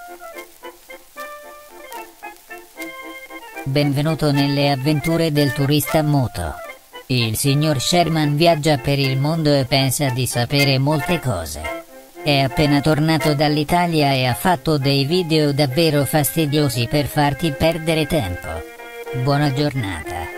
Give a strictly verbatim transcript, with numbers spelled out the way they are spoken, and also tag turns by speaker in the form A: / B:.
A: Benvenuto nelle avventure del turista moto. Il signor Sherman viaggia per il mondo e pensa di sapere molte cose. È appena tornato dall'Italia e ha fatto dei video davvero fastidiosi per farti perdere tempo. Buona giornata.